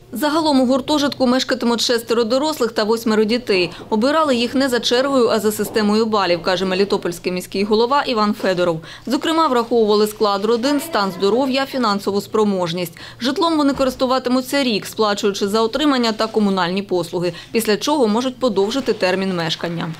Загалом у гуртожитку мешкатимуть 6 дорослих та 8 дітей. Обирали їх не за чергою, а за системою балів, каже мелітопольський міський голова Іван Федоров. Зокрема, враховували склад родин, стан здоров'я, фінансову спроможність. Житлом вони користуватимуться рік, сплачуючи за отримання та комунальні послуги, після чого можуть подовжити термін мешкання.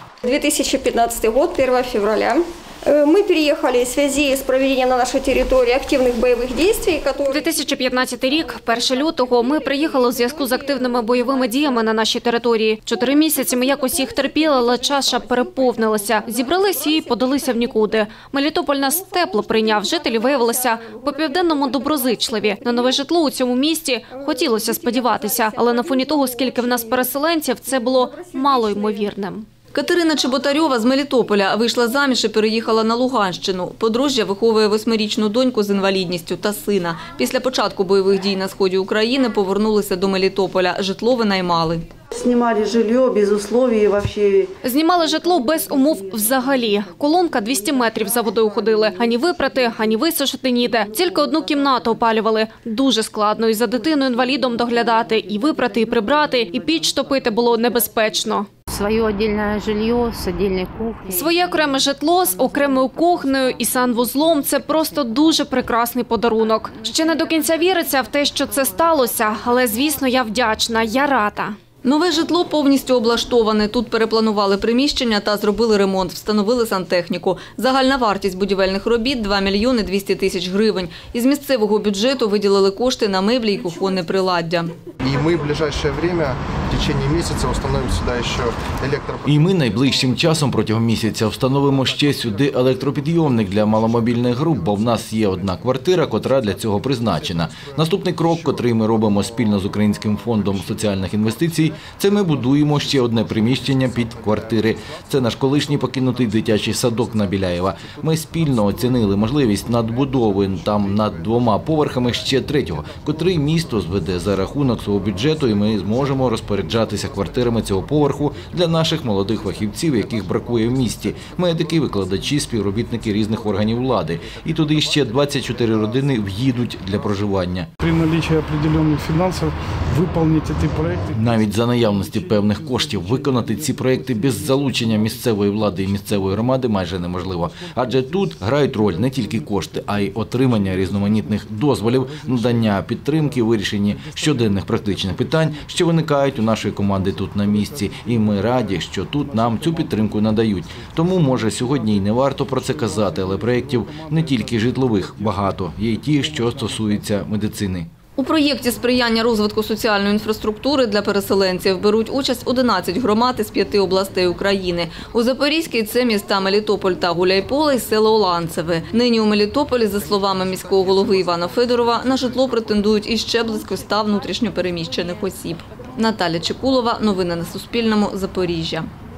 2015 год, 1 февраля. Мы переехали в связи с проведением на нашей территории активных боевых действий, которые... 2015 рік, 1 лютого, ми приїхали у зв'язку з активними бойовими діями на нашій території. 4 місяці ми якось їх терпіли, але чаша переповнилася. Зібралися і подалися в нікуди. Мелітополь нас тепло прийняв. Жителі виявилися по-південному доброзичливі. На нове житло у цьому місті хотілося сподіватися, але на фоні того, скільки в нас переселенців, це було малоймовірним. Катерина Чеботарьова з Мелітополя вийшла заміж і переїхала на Луганщину. Подружжя виховує 8-річну доньку з інвалідністю та сина. Після початку бойових дій на сході України повернулися до Мелітополя. Житло винаймали. Знімали житло без условий вообще. Знімали житло без умов взагалі. Колонка 200 метрів за водою ходили. Ані випрати, ані висушити ніде. Тільки одну кімнату опалювали. Дуже складно і за дитиною-інвалідом доглядати, і випрати, і прибрати, і піч топити було небезпечно. Своє окреме житло з окремою кухнею. Своє окреме житло з окремою кухнею і санвузлом – це просто дуже прекрасний подарунок. Ще не до кінця віриться в те, що це сталося, але, звісно, я вдячна, я рада. Нове житло повністю облаштоване. Тут перепланували приміщення та зробили ремонт, встановили сантехніку. Загальна вартість будівельних робіт – 2 мільйони 200 тисяч гривень. Із місцевого бюджету виділили кошти на меблі і кухонне приладдя. І ми в ближайшее время, в течение місяця, встановимо сюди ще електропідйомник. І ми найближчим часом протягом місяця встановимо ще сюди електропідйомник для маломобільних груп, бо в нас є одна квартира, котра для цього призначена. Наступний крок, котрий ми робимо спільно з Українським фондом соціальних інвестицій, це ми будуємо ще одне приміщення під квартири. Це наш колишній покинутий дитячий садок на Біляєва. Ми спільно оцінили можливість надбудови там над 2 поверхами ще 3-го, котрий місто зведе за рахунок свого бюджету, і ми зможемо розпоряджатися квартирами цього поверху для наших молодих фахівців, яких бракує в місті. Медики, викладачі, співробітники різних органів влади. І туди ще 24 родини в'їдуть для проживання. При наличии определенных финансов выполнить эти проекты. Навіть за наявності певних коштів виконати ці проекти без залучення місцевої влади і місцевої громади майже неможливо. Адже тут грають роль не тільки кошти, а й отримання різноманітних дозволів, надання підтримки, вирішення щоденних практичних питань, що виникають у нашої команди тут на місці. І ми раді, що тут нам цю підтримку надають. Тому, може, сьогодні й не варто про це казати, але проєктів не тільки житлових багато, є й ті, що стосуються медицини. У проєкті сприяння розвитку соціальної інфраструктури для переселенців беруть участь 11 громад із 5 областей України. У Запорізькій – це міста Мелітополь та Гуляйполе і село Ланцеве. Нині у Мелітополі, за словами міського голови Івана Федорова, на житло претендують іще близько 100 внутрішньо переміщених осіб. Наталя Чекулова. Новини на Суспільному. Запоріжжя.